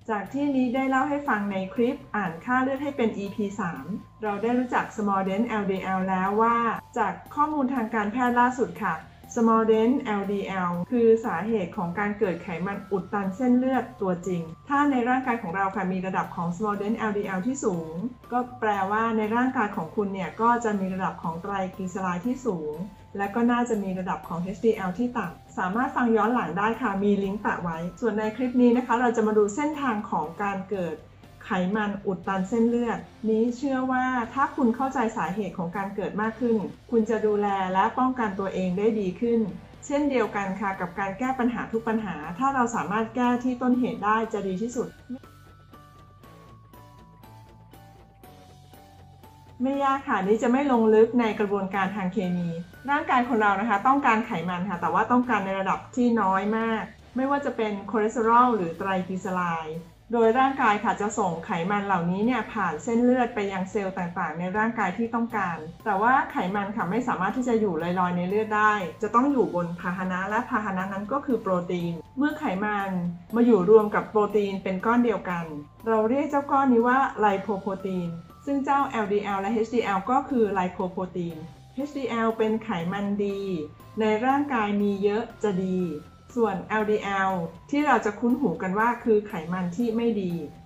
จากที่นี้ได้เล่าให้ฟังในคลิปอ่านค่าเลือดให้เป็น EP 3 เราได้รู้จัก Small Dent LDL แล้วว่าจากข้อมูลทางการแพทย์ล่าสุดค่ะ Small Dent LDL คือสาเหตุของการเกิดไขมันอุดตันเส้นเลือดตัวจริงถ้าในร่างกายของเราค่ะมีระดับของ Small Dent LDL ที่สูงก็แปลว่าในร่างกายของคุณเนี่ยก็จะมีระดับของไตรกลีเซอไรด์ที่สูงและก็น่าจะมีระดับของ HDL ที่ต่ำสามารถฟังย้อนหลังได้ค่ะมีลิงก์แปะไว้ส่วนในคลิปนี้นะคะเราจะมาดูเส้นทางของการเกิดไขมันอุดตันเส้นเลือดนี้เชื่อว่าถ้าคุณเข้าใจสาเหตุของการเกิดมากขึ้นคุณจะดูแลและป้องกันตัวเองได้ดีขึ้นเช่นเดียวกันค่ะกับการแก้ปัญหาทุกปัญหาถ้าเราสามารถแก้ที่ต้นเหตุได้จะดีที่สุดไม่ยากค่ะนี้จะไม่ลงลึกในกระบวนการทางเคมีร่างกายของเรานะคะต้องการไขมันค่ะแต่ว่าต้องการในระดับที่น้อยมากไม่ว่าจะเป็นคอเลสเตอรอลหรือไตรกลีเซอไรด์โดยร่างกายค่ะจะส่งไขมันเหล่านี้เนี่ยผ่านเส้นเลือดไปยังเซลล์ต่างๆในร่างกายที่ต้องการแต่ว่าไขมันค่ะไม่สามารถที่จะอยู่ลอยๆในเลือดได้จะต้องอยู่บนพาหนะและพาหนะนั้นก็คือโปรตีนเมื่อไขมันมาอยู่รวมกับโปรตีนเป็นก้อนเดียวกันเราเรียกเจ้าก้อนนี้ว่าไลโพโปรตีนซึ่งเจ้า LDL และ HDL ก็คือไลโพโปรตีน HDL เป็นไขมันดีในร่างกายมีเยอะจะดีส่วน LDL ที่เราจะคุ้นหูกันว่าคือไขมันที่ไม่ดี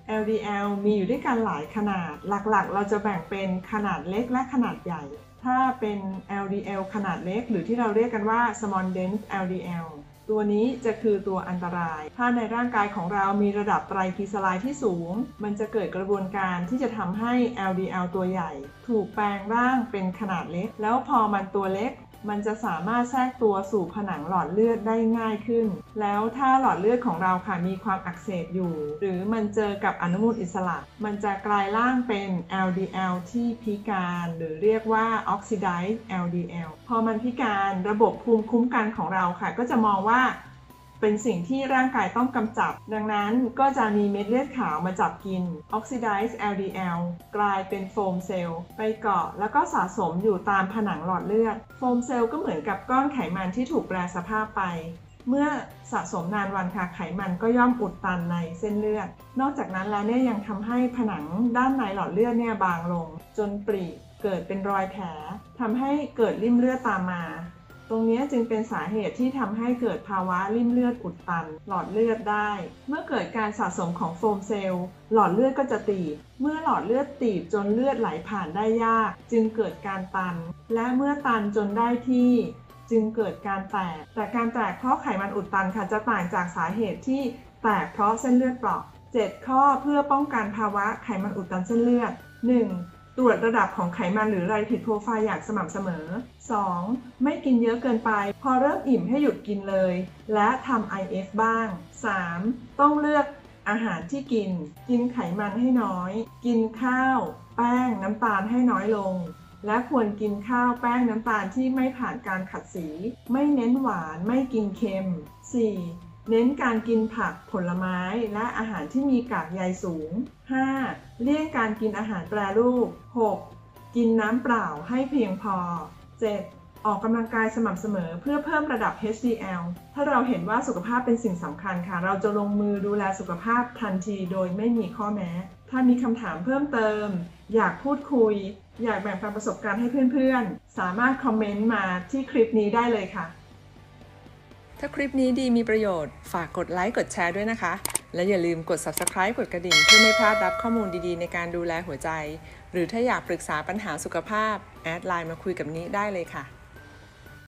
LDL มีอยู่ด้วยกันหลายขนาดหลักๆเราจะแบ่งเป็นขนาดเล็กและขนาดใหญ่ถ้าเป็น LDL ขนาดเล็กหรือที่เราเรียกกันว่า Small Dent LDL ตัวนี้จะคือตัวอันตรายถ้าในร่างกายของเรามีระดับไตรกลีเซอไรด์ที่สูงมันจะเกิดกระบวนการที่จะทำให้ LDL ตัวใหญ่ถูกแปลงร่างเป็นขนาดเล็กแล้วพอมันตัวเล็กมันจะสามารถแทรกตัวสู่ผนังหลอดเลือดได้ง่ายขึ้นแล้วถ้าหลอดเลือดของเราค่ะมีความอักเสบอยู่หรือมันเจอกับอนุมูลอิสระมันจะกลายร่างเป็น LDL ที่พิการหรือเรียกว่า Oxidized LDL พอมันพิการระบบภูมิคุ้มกันของเราค่ะก็จะมองว่าเป็นสิ่งที่ร่างกายต้องกำจัดดังนั้นก็จะมีเม็ดเลือดขาวมาจับกิน Oxidized LDL กลายเป็นโฟมเซลล์ไปเกาะแล้วก็สะสมอยู่ตามผนังหลอดเลือดโฟมเซลล์ก็เหมือนกับก้อนไขมันที่ถูกแปรสภาพไปเมื่อสะสมนานวันค่ะไขมันก็ย่อมอุดตันในเส้นเลือดนอกจากนั้นแล้วเนี่ยยังทำให้ผนังด้านในหลอดเลือดเนี่ยบางลงจนปริเกิดเป็นรอยแผลทำให้เกิดริ่มเลือดตามมาตรงนี้จึงเป็นสาเหตุที่ทำให้เกิดภาวะริ่มเลือดอุดตันหลอดเลือดได้เมื่อเกิดการสะสมของโฟมเซลล์หลอดเลือดก็จะตีบเมื่อหลอดเลือดตีบจนเลือดไหลผ่านได้ยากจึงเกิดการตันและเมื่อตันจนได้ที่จึงเกิดการแตกแต่การแตกเพราะไขมันอุดตันค่ะจะต่างจากสาเหตุที่แตกเพราะเส้นเลือดเปราะ7 ข้อเพื่อป้องกันภาวะไขมันอุดตันเส้นเลือด 1. ตรวจระดับของไขมันหรือไรผิดโปรไฟล์อย่างสม่ำเสมอ 2. ไม่กินเยอะเกินไปพอเริ่มอิ่มให้หยุดกินเลยและทำ IF บ้าง 3. ต้องเลือกอาหารที่กินไขมันให้น้อยกินข้าวแป้งน้ำตาลให้น้อยลงและควรกินข้าวแป้งน้ำตาลที่ไม่ผ่านการขัดสีไม่เน้นหวานไม่กินเค็ม 4. เน้นการกินผักผลไม้และอาหารที่มีกากใยสูง 5. เลี่ยงการกินอาหารแปรรูป 6. กินน้ำเปล่าให้เพียงพอ 7. ออกกำลังกายสม่ำเสมอเพื่อเพิ่มระดับ HDL ถ้าเราเห็นว่าสุขภาพเป็นสิ่งสำคัญค่ะเราจะลงมือดูแลสุขภาพทันทีโดยไม่มีข้อแม้ถ้ามีคำถามเพิ่มเติมอยากพูดคุยอยากแบ่งปันประสบการณ์ให้เพื่อนๆสามารถคอมเมนต์มาที่คลิปนี้ได้เลยค่ะถ้าคลิปนี้ดีมีประโยชน์ฝากกดไลค์กดแชร์ด้วยนะคะและอย่าลืมกด Subscribe กดกระดิ่งเพื่อไม่พลาดรับข้อมูลดีๆในการดูแลหัวใจหรือถ้าอยากปรึกษาปัญหาสุขภาพแอดไลน์มาคุยกับนี้ได้เลยค่ะ